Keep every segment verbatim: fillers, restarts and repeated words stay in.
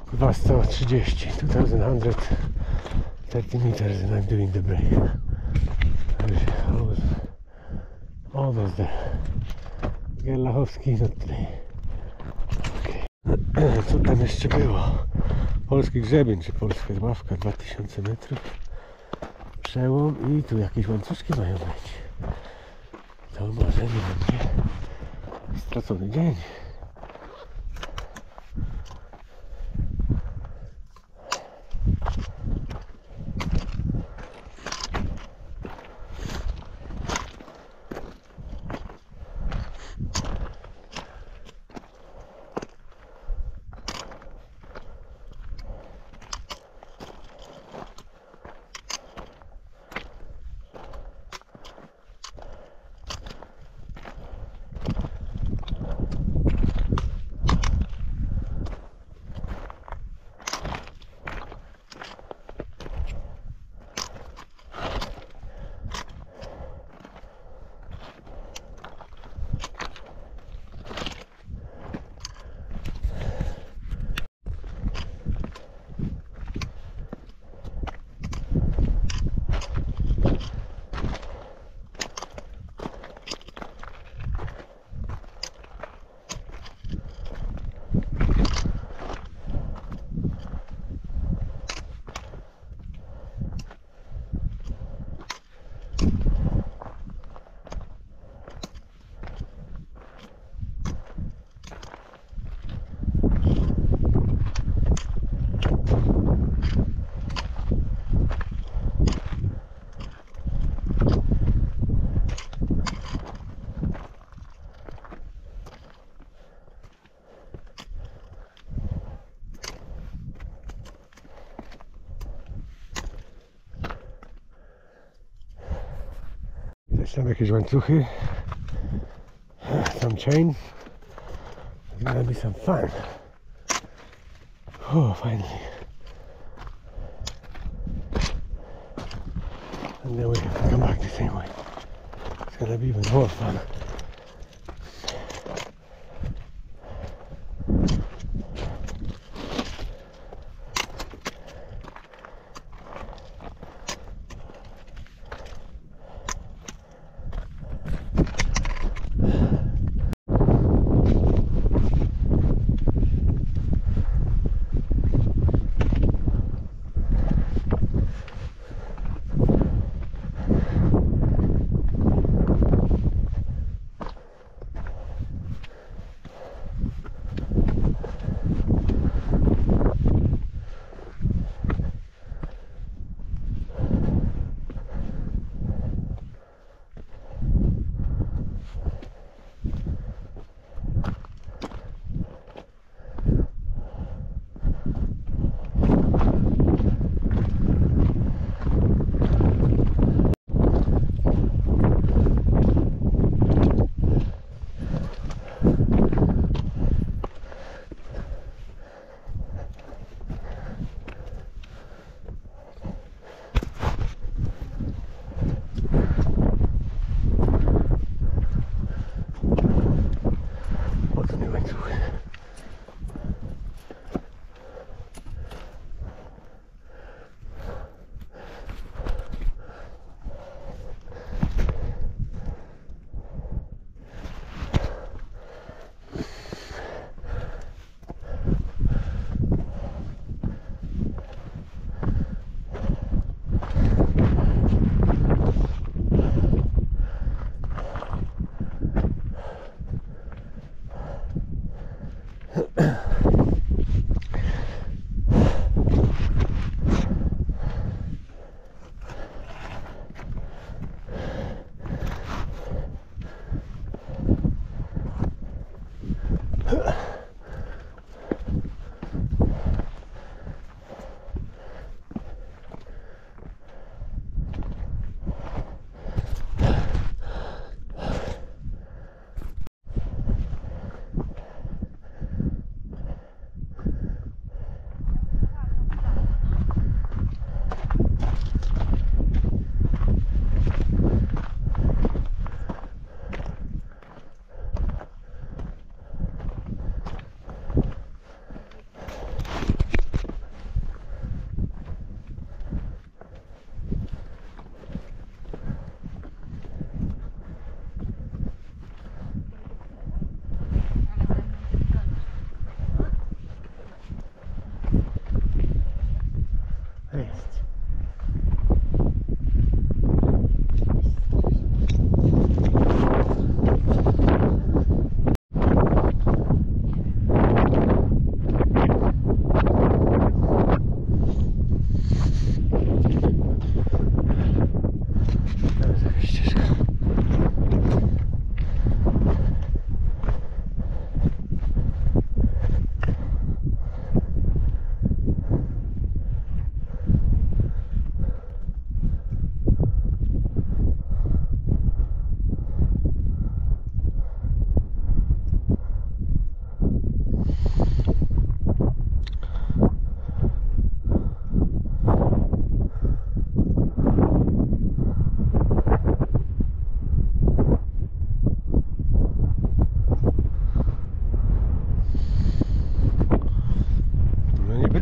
dwa sto trzydzieści, two thousand one hundred thirty meters, and I'm doing the break. Almost, almost there. Gerlachowski not today. Okay. Co tam jeszcze było? Polski grzebień, czy polska ławka, dwa tysiące metrów. Przełom i tu jakieś łańcuszki mają być. To może nie będzie stracony dzień. Tam jakieś łańcuchy, some chain. It's gonna be some fun. Oh, finally. And then we can come back the same way. It's gonna be even more fun.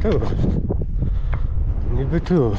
tu. Niby tu.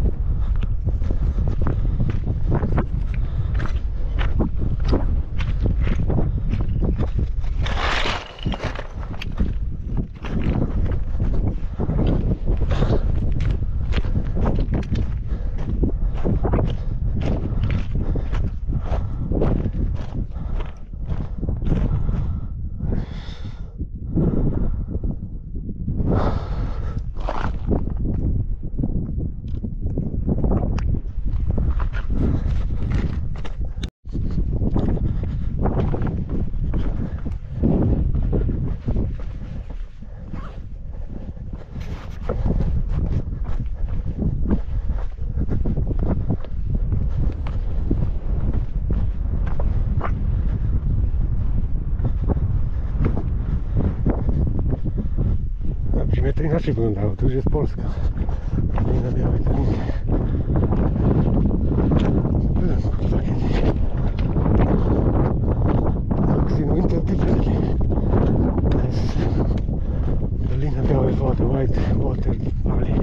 To inaczej wyglądało, to już jest Polska. Nie na białej talinie. Byłem kurwa kiedyś. Augustine Winter Differently. To jest Dolina Białej Wody, White Water Valley.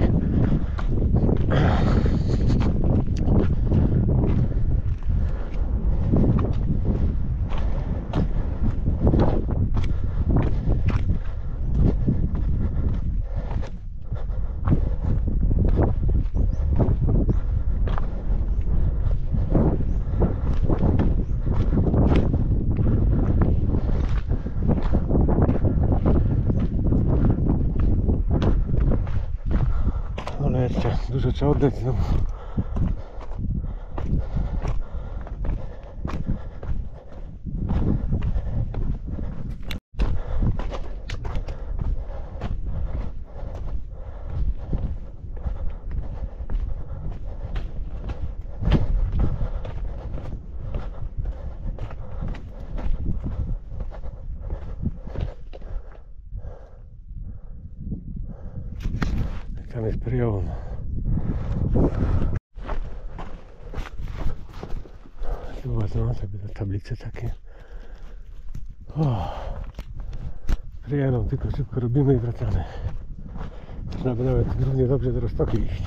Dużo trzeba oddać znowu. Tam jest przełom. Tu ładno, sobie te tablice takie. O, przejadą, tylko szybko robimy i wracamy. Można by nawet równie dobrze do Roztoki iść.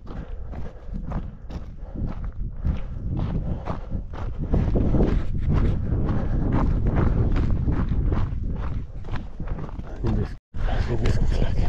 Niebieskim, niebieskim szlakiem.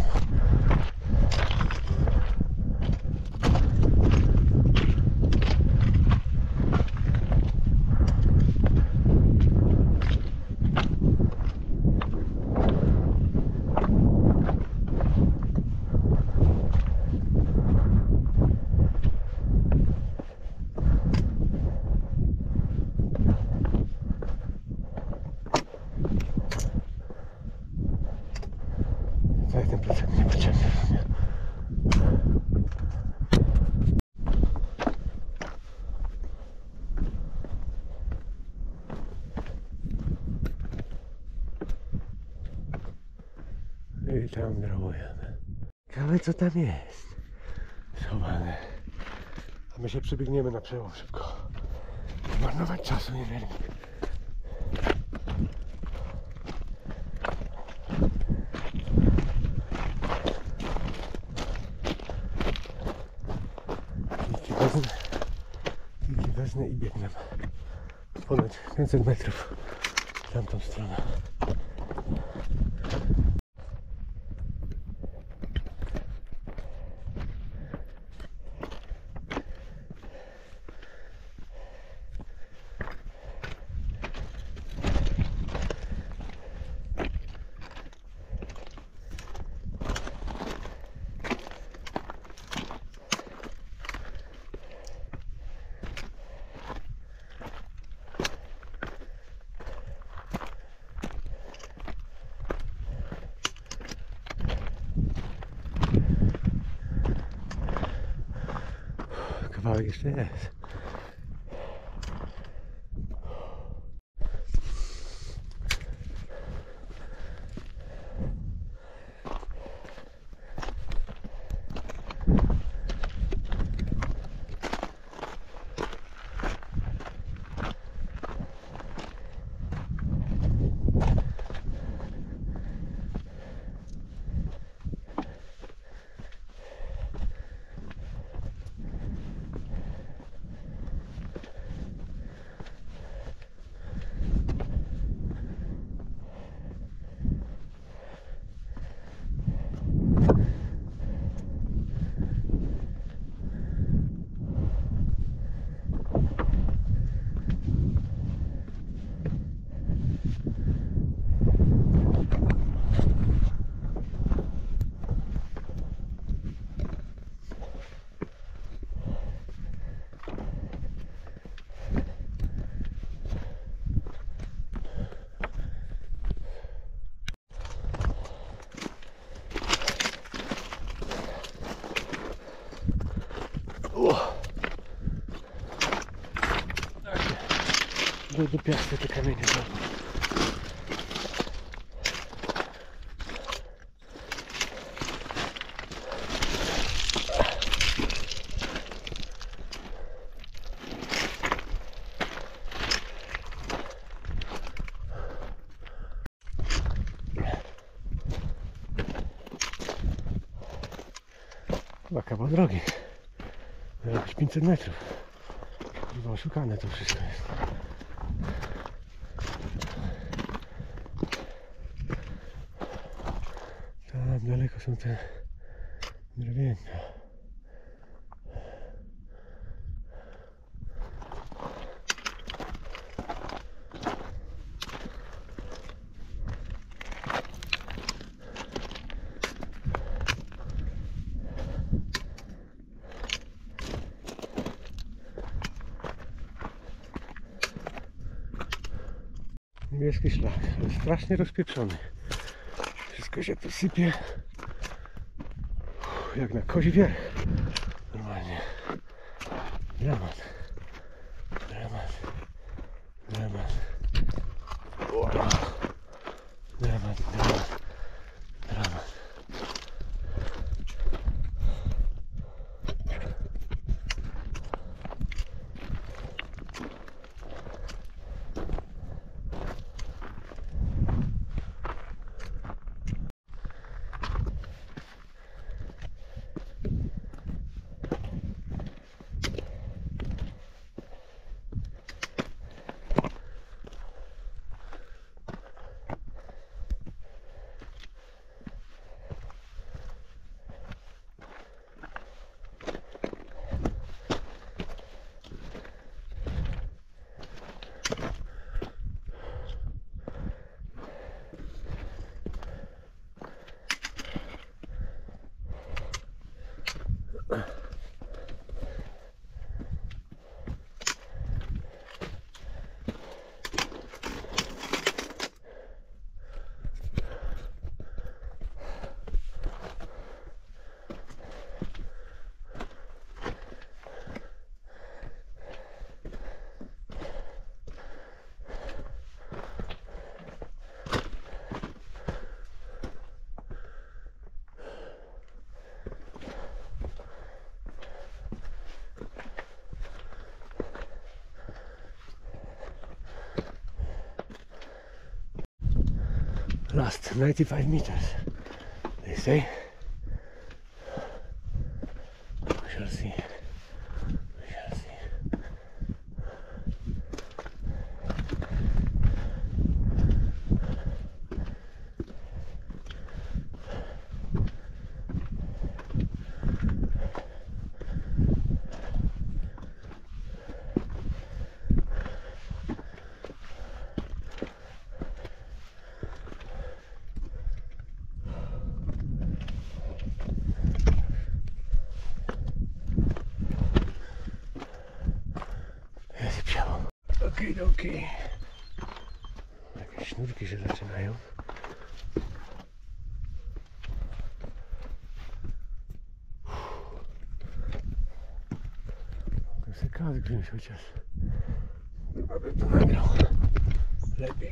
Tak, ten plecak mnie pociągnie. I tam drogujemy. Ciekawe co tam jest schowane. A my się przebiegniemy na przełom szybko. Nie marnować czasu i energii. Wezmę, wezmę i biegnę ponad pięćset metrów w tamtą stronę. Kawałek jeszcze jest. do, do piasku te kamienie znowu. Chyba kawał drogi. Jakieś pięćset metrów. Chyba oszukane to wszystko jest. Tam daleko są te drewienka. Niebieski szlak, ale strasznie rozpieprzony. Wszystko się tu sypie jak na kozi wierch. Normalnie. Dramat. Dramat. Dramat. O, dramat, dramat. Dramat. Last ninety-five meters, they say. We shall see. We shall see. Okidoki. Jakieś sznurki się zaczynają. To sobie kask wziąć chociaż. Chyba bym to nagrał lepiej.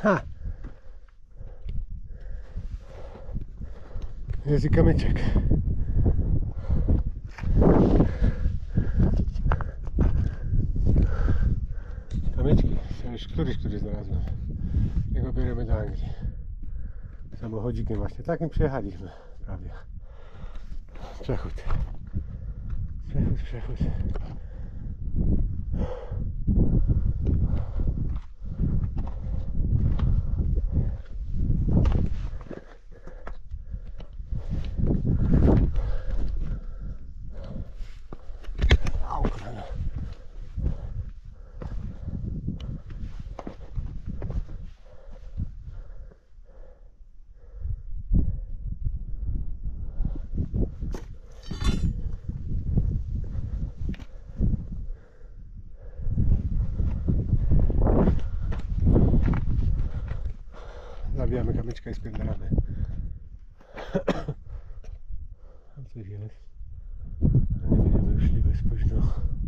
Ha! Jest i kamyczek. Kamyczki, to już któryś, który znalazłem. Jego bierzemy do Anglii. Samochodzikiem właśnie, takim przyjechaliśmy prawie. Przechód. Przechód, przechód. Zabijamy kamyczka i spierdalamy. Tam coś jest. Ale nie będziemy już szli bez późno.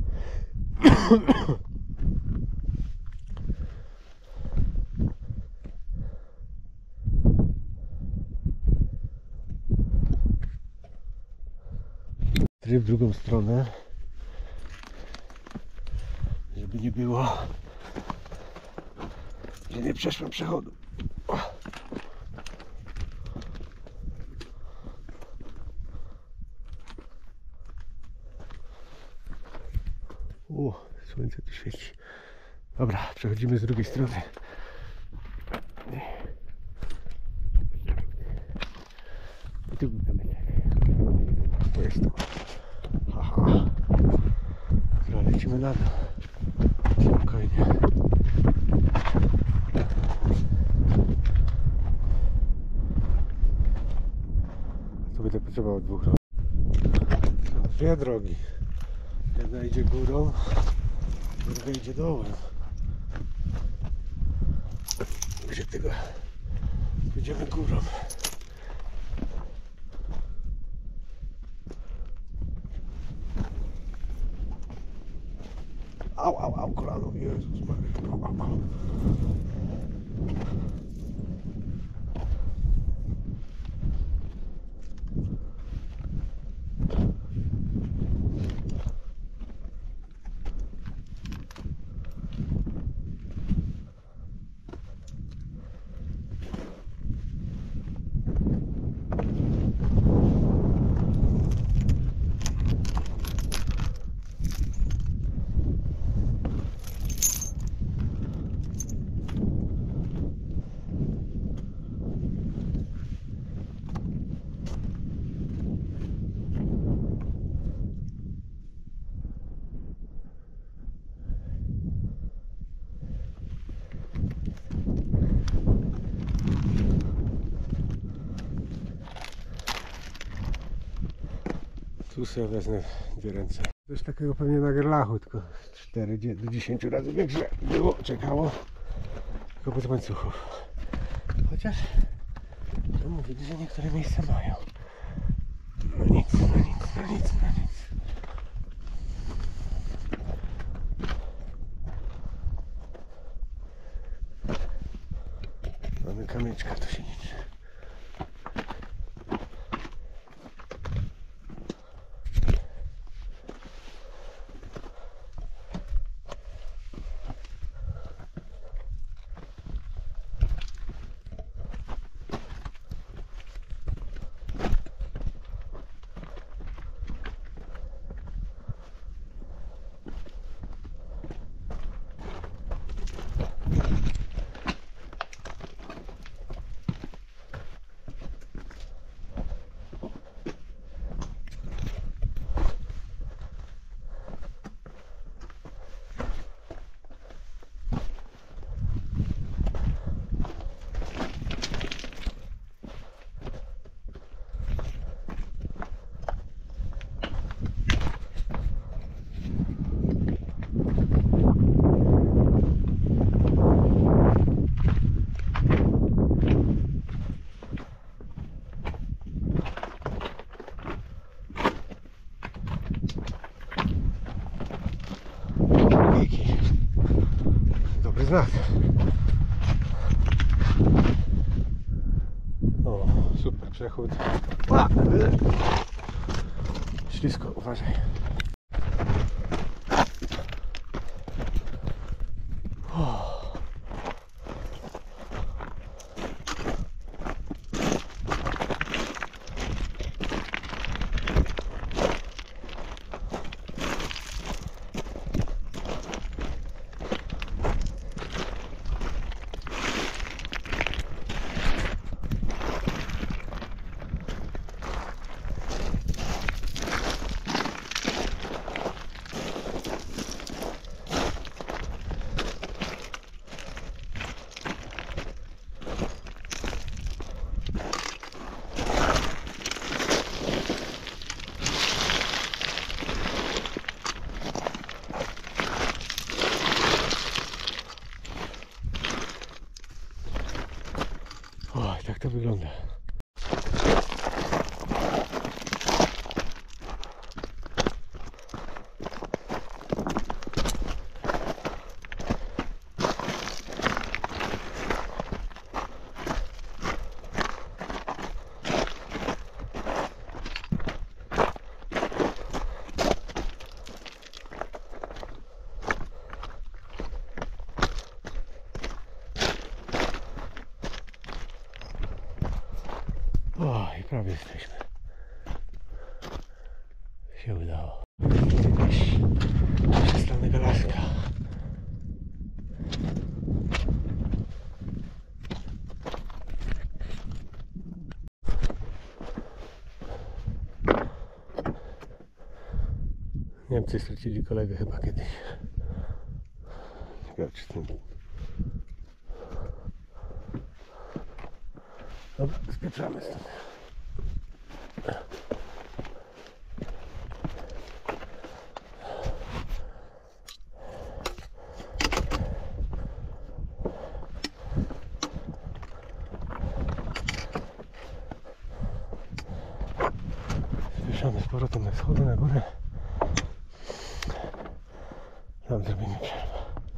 Tryb w drugą stronę. Żeby nie było, że nie przeszłem przechodu. O, słońce tu świeci. Dobra, przechodzimy z drugiej strony. I tu był kamyczek. To jest to. Haha. Dobra, lecimy na dół. Spokojnie. To będę potrzebował dwóch rąk. Są dwie drogi. Jedna idzie górą, druga idzie dołem. Gdzie tego? Idziemy górą. Au, au, au, kolano, Jezus Maria. Au, au, au. Tu sobie wezmę dwie ręce. Coś takiego pewnie na gerlachu, tylko cztery do dziesięciu razy większe było, czekało. Tylko bez łańcuchów. Chociaż to mówili, że niektóre miejsca mają. No nic, no nic, no nic, no nic. Mamy kamyczka, to się liczy. Dobry znak. Przechód. A! Ślisko, uważaj. O, i tak to wygląda. O, i prawie jesteśmy. Się udało. Jakaś przestranego laska. Niemcy stracili kolegę chyba kiedyś. Ciekawe czy ten... Dobra, spieprzamy stąd. Spieszamy z powrotem na schody, na górę. Tam zrobimy przerwę.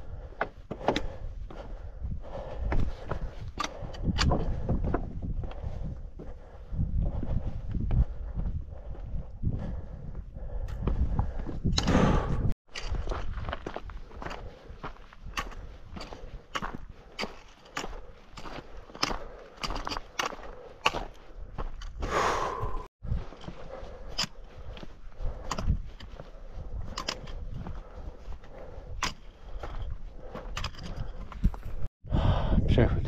Przechód.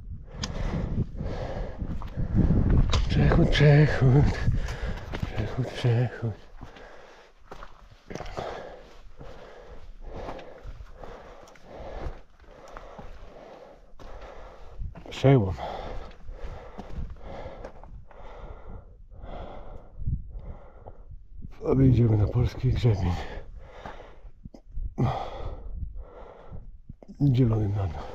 Przechód, przechód. Przechód, przechód. Przełom. A wyjdziemy na polski grzebień. Zielonym na dół.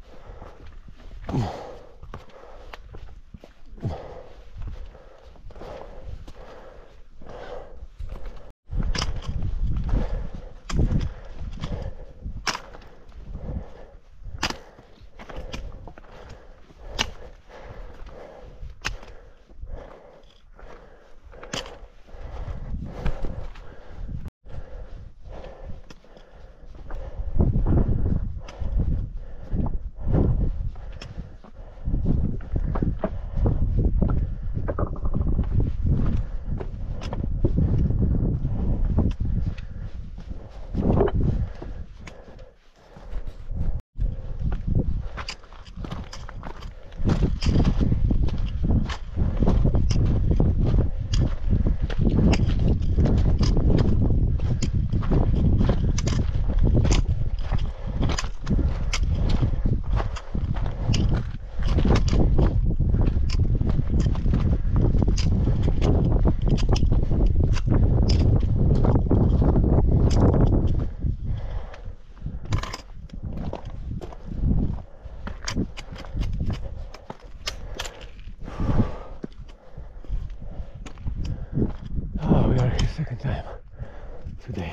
Second time today.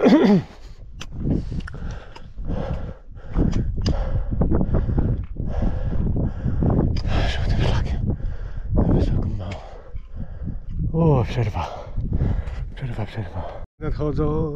Żółtym szlakiem. Na wysoką mało. O, przerwa. Przerwa, przerwa. Nadchodzą.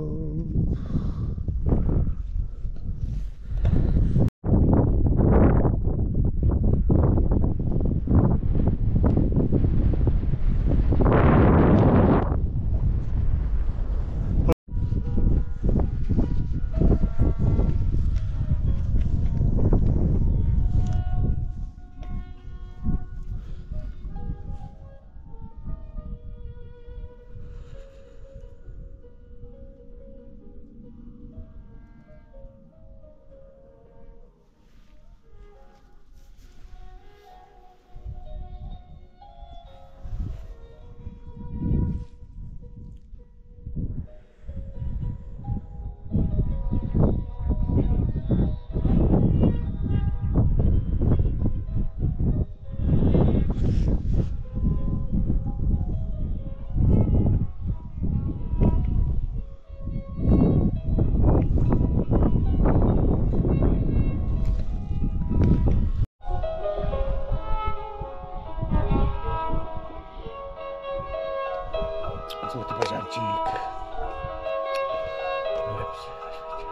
Złoty baziarcik. Najlepszy na świecie.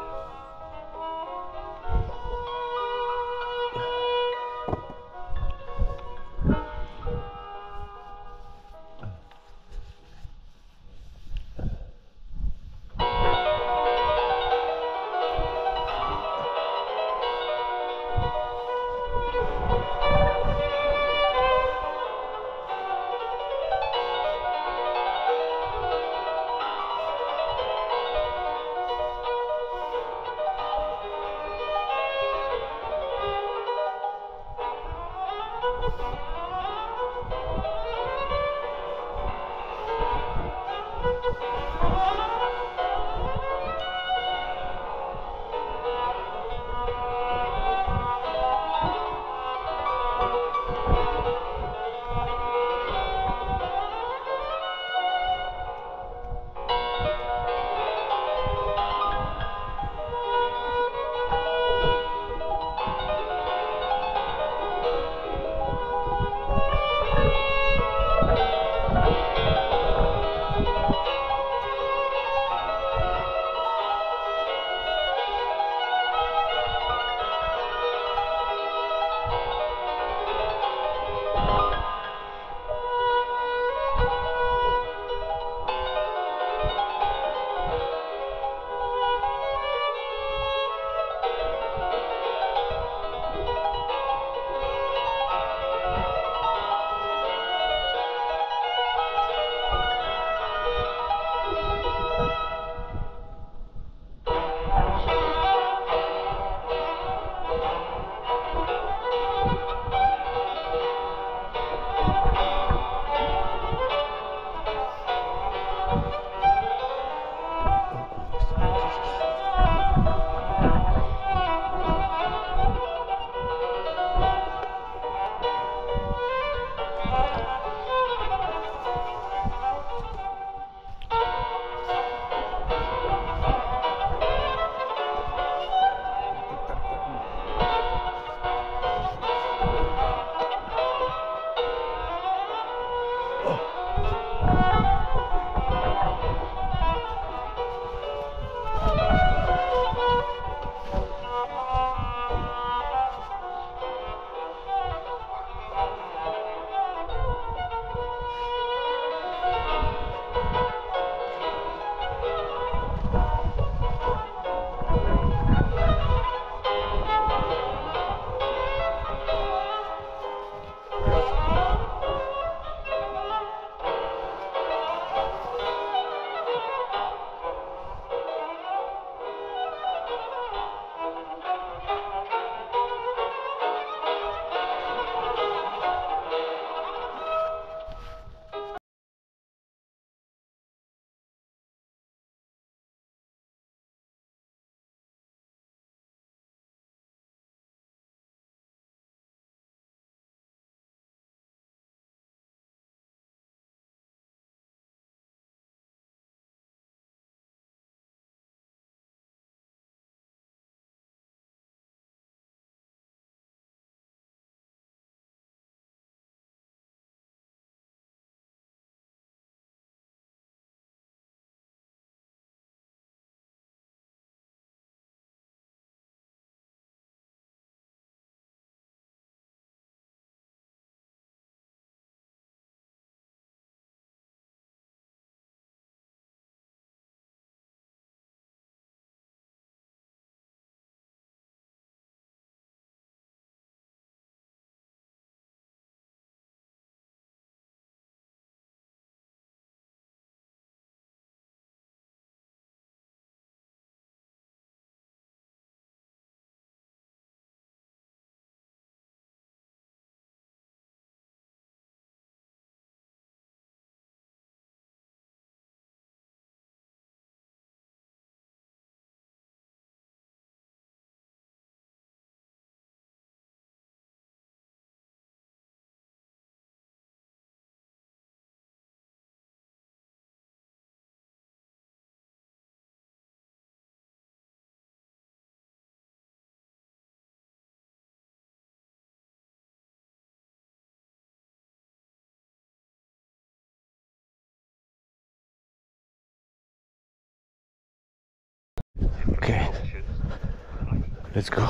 Let's go.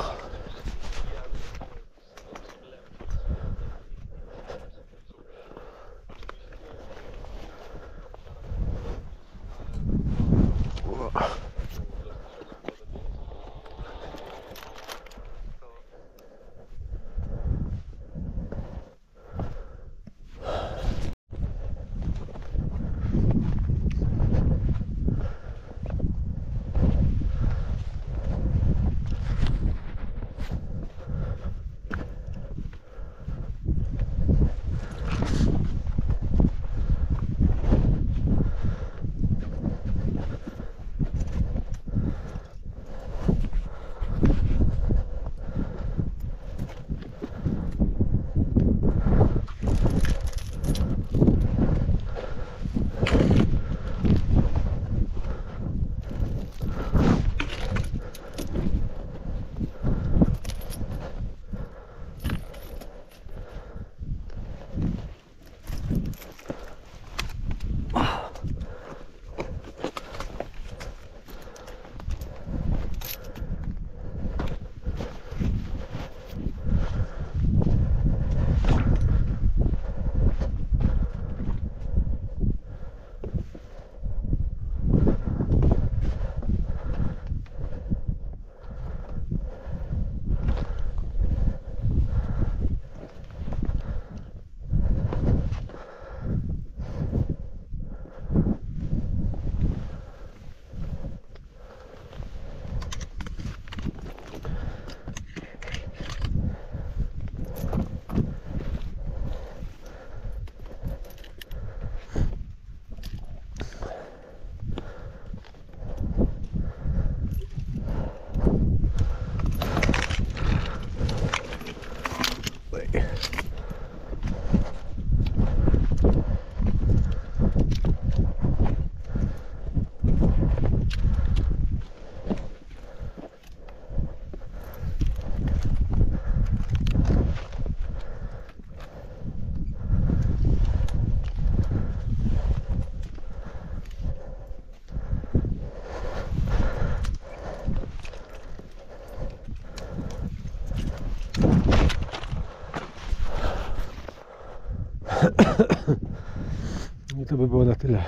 I to by było na tyle.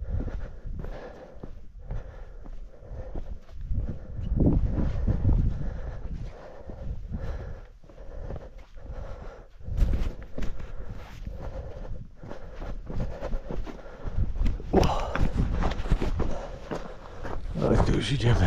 No i tu już idziemy.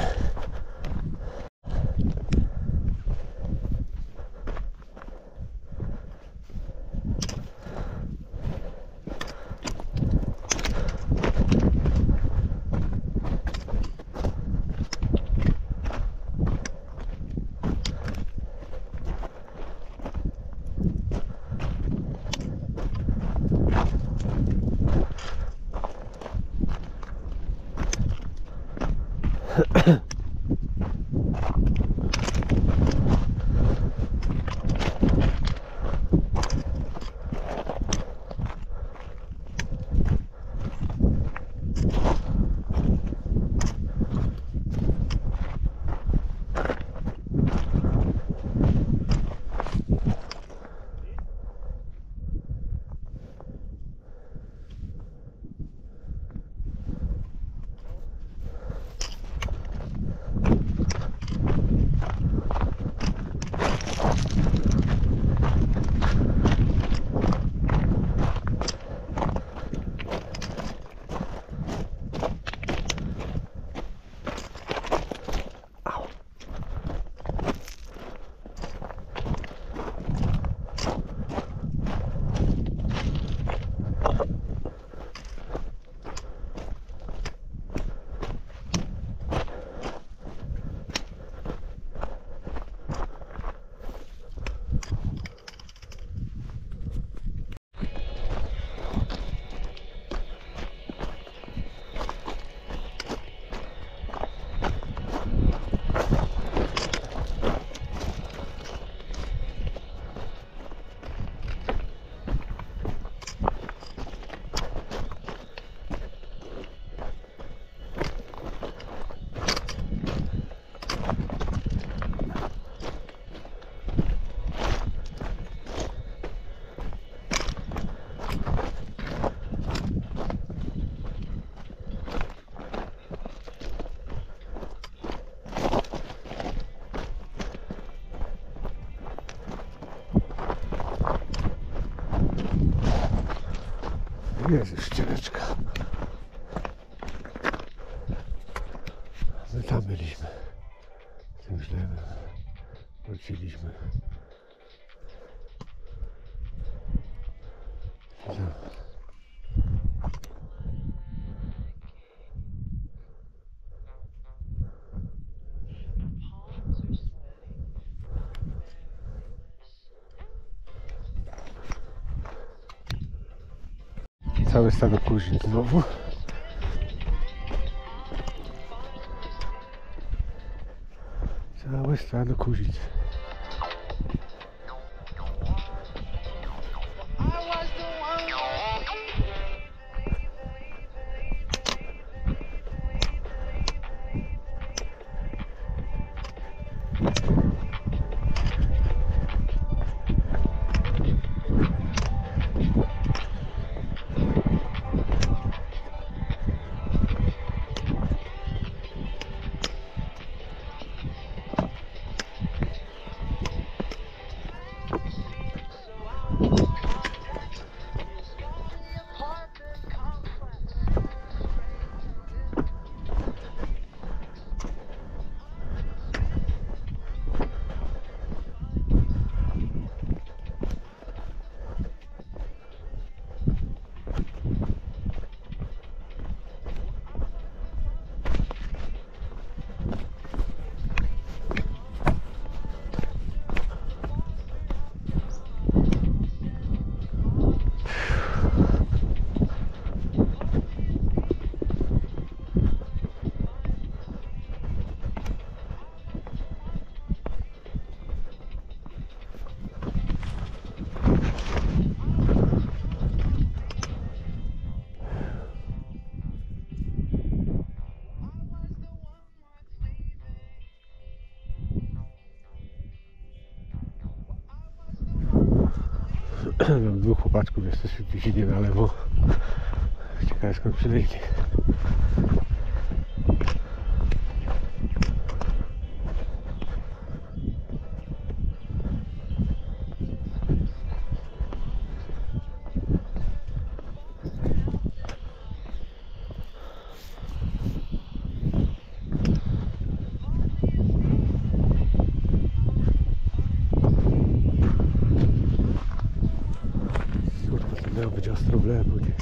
Jest już ścianeczka. My tam byliśmy. Tym źle wróciliśmy. Całe stado kuźni znowu. Całe stado kuzic. Mam dwóch chłopaczków, jesteśmy w Pizinie na lewo. Ciekawe skąd przyleci. Miał być ostro w lewo gdzieś.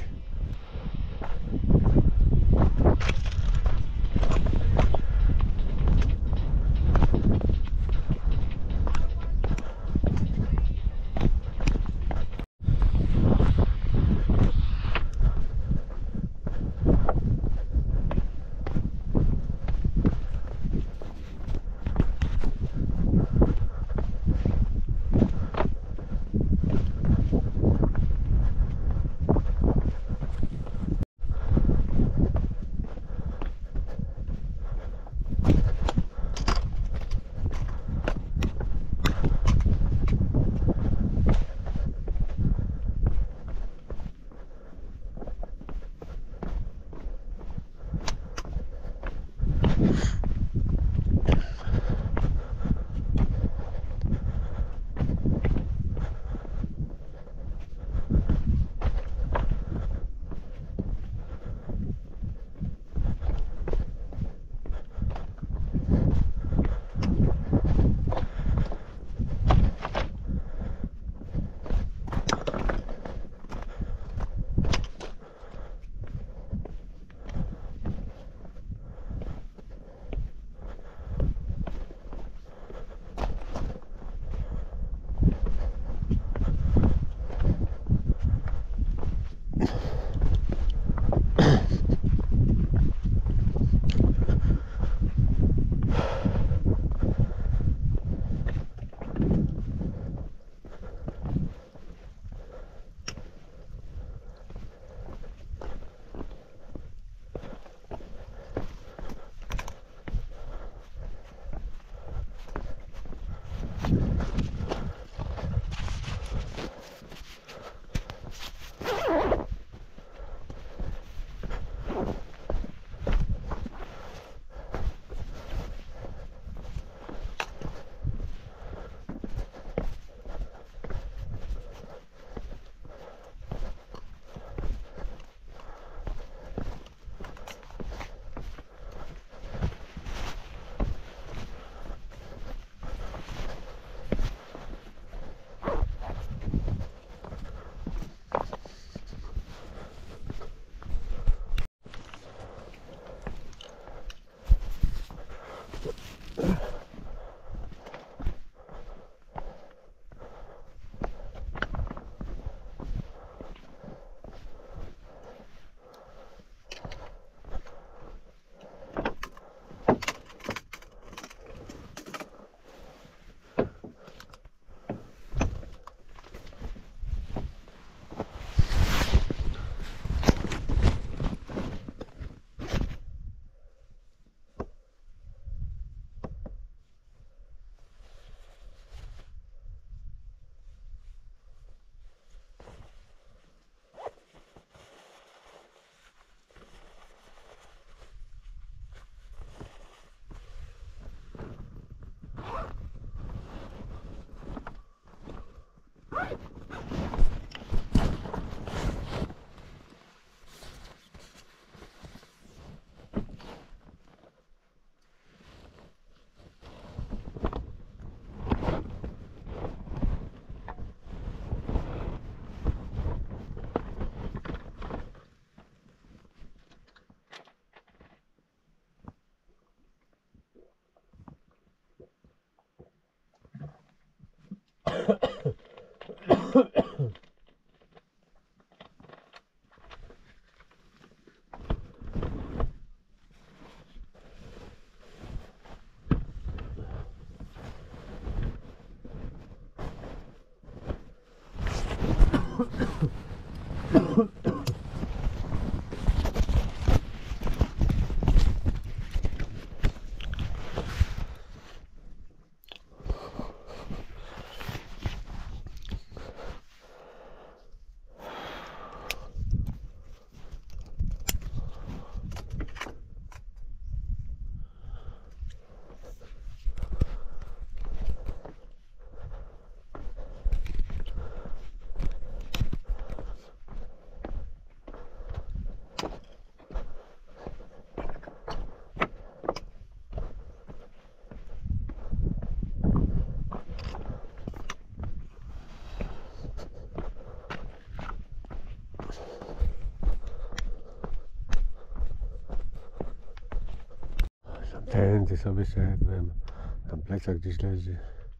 Tędy sobie szedłem. Tam plecak gdzieś leży.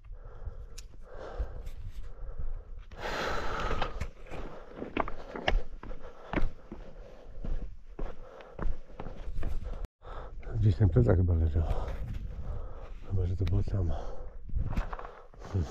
Gdzieś ten plecak chyba leżał. Chyba, że to było tam. Hmm.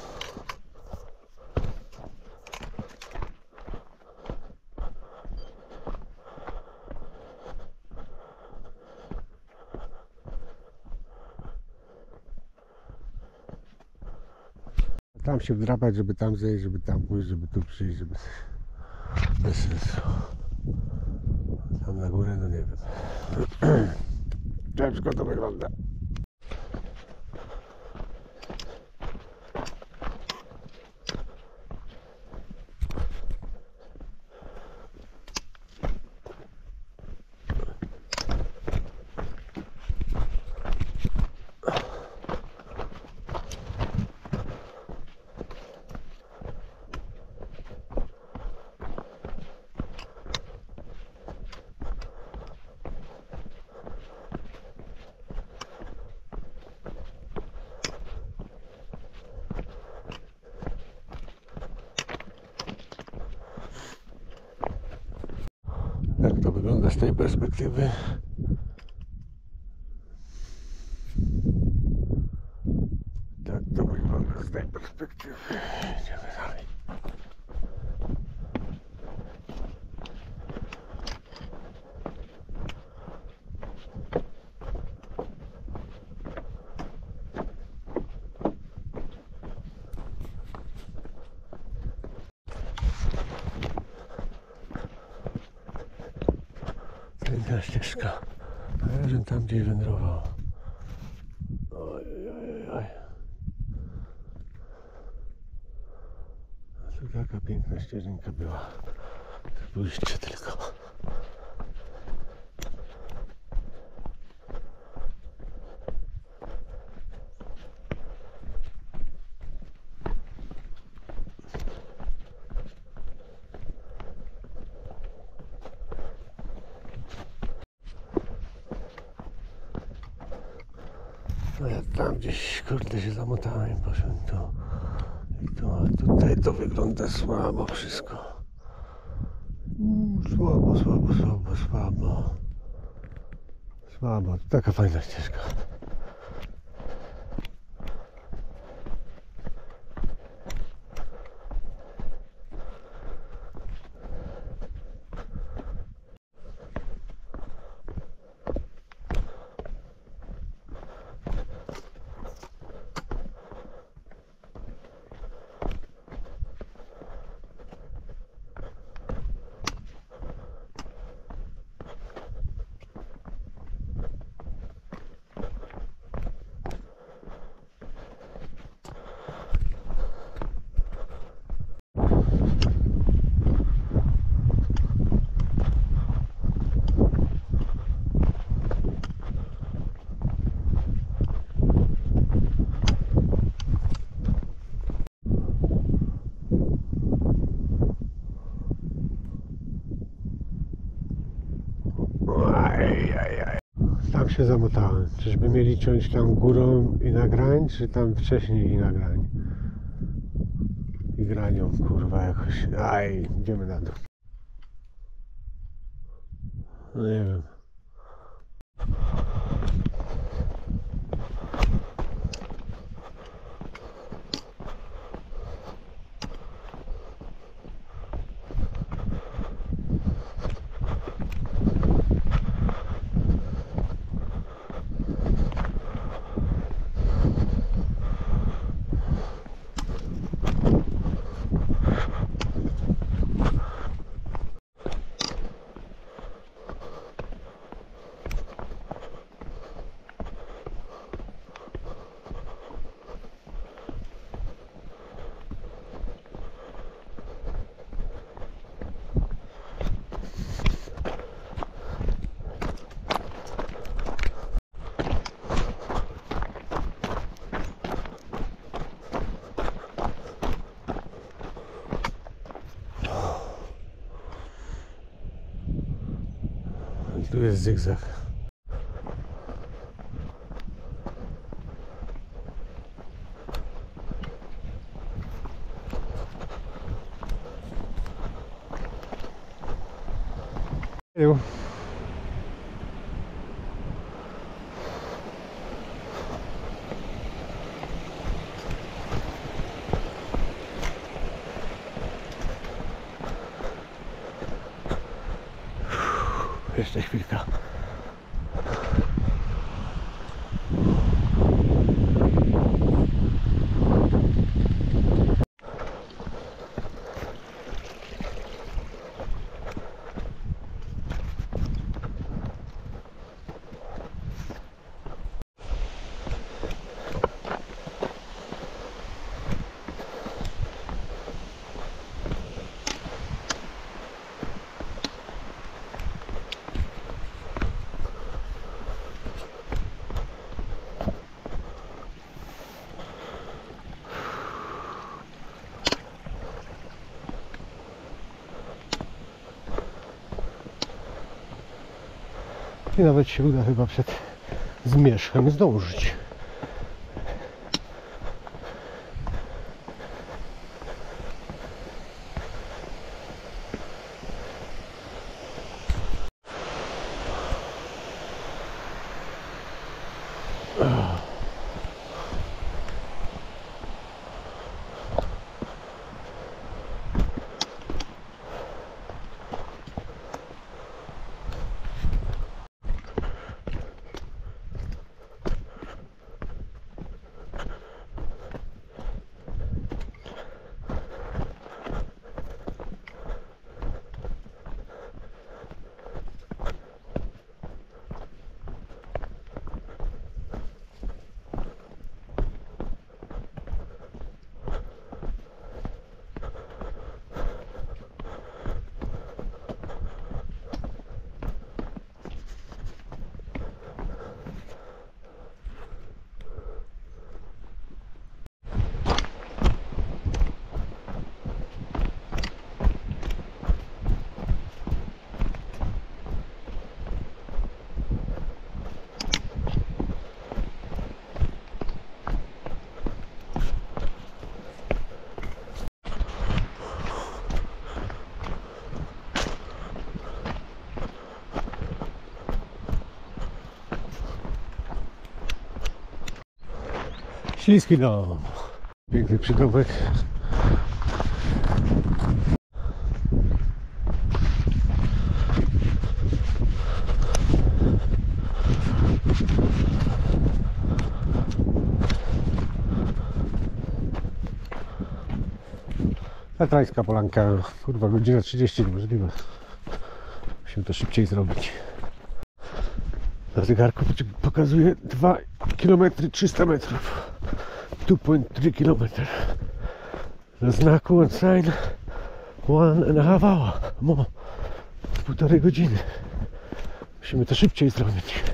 Tam się wdrapać, żeby tam zejść, żeby tam pójść, żeby tu przyjść, żeby... Bez sensu. Tam na górę, no nie wiem. Ciężko to wygląda. Jak to wygląda z tej perspektywy? Tak to wygląda z tej perspektywy. Idziemy dalej. Piękna ścieżka. A ja żem tam gdzieś wędrował. Oj, oj, oj. A tu taka piękna ścieżynka była. Spójrzcie tylko. No ja tam gdzieś, kurde, się zamotałem i poszedłem tu. I tu, a tutaj to wygląda słabo wszystko. Mm, słabo, słabo, słabo, słabo. Słabo, to taka fajna ścieżka. Tam się zamotałem. Czyżby mieli ciąć tam górą i nagrań, czy tam wcześniej i nagrań? I granią, kurwa, jakoś. Aj, idziemy na dół. No nie wiem. Tu jest zygzak. Jeszcze chwilka. I nawet się uda chyba przed zmierzchem zdążyć. Śliski dom. Piękny przydomek. Tatrańska Polanka. Kurwa, godzina trzydzieści, niemożliwe. Musimy to szybciej zrobić. Na zegarku pokazuje dwa kilometry trzysta metrów. dwa przecinek trzy kilometry. Na znaku on sign one and a half hour. Mo. Półtorej godziny. Musimy to szybciej zrobić.